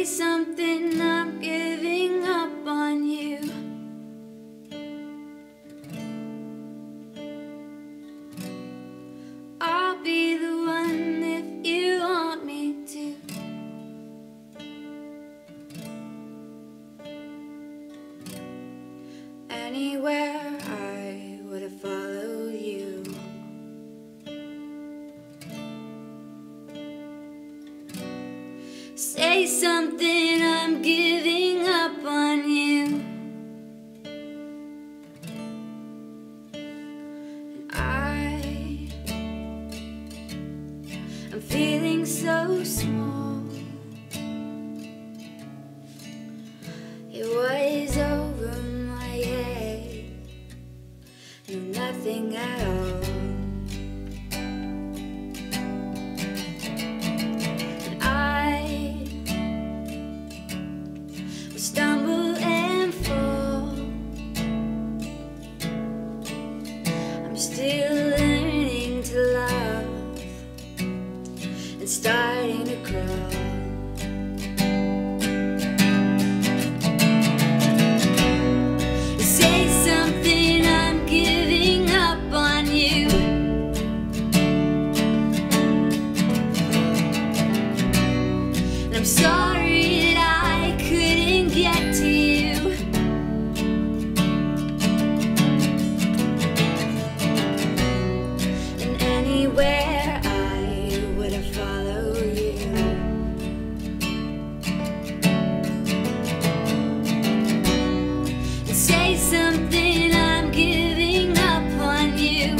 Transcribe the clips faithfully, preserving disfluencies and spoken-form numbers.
Say something, I'm giving up on you. I'll be the one if you want me to. Anywhere I would have followed you. Say something, I'm giving up on you. And I, I'm feeling so small. It was over my head, knew nothing at all. Stumble and fall. I'm still learning to love and starting to crawl. Say something, I'm giving up on you. And I'm sorry that I couldn't get to you. And anywhere I would have followed you. And say something, I'm giving up on you.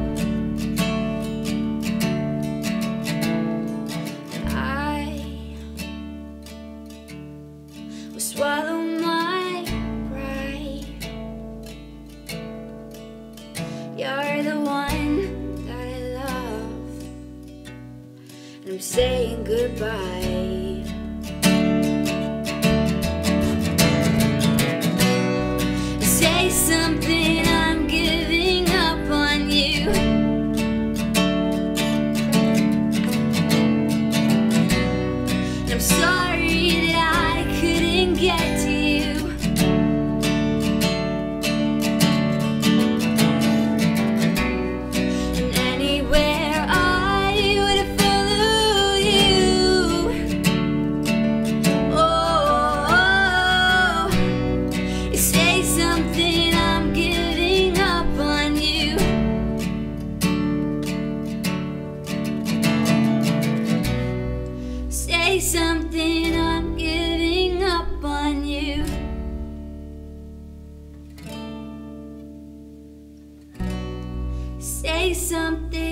And I will swallow my pride. You're the one that I love, and I'm saying goodbye. Say something, I'm giving up on you. And I'm sorry that I couldn't get to you. And anywhere I would have followed you. Oh, say something, I'm giving up on you. Say something, I'm giving up on you. Say something.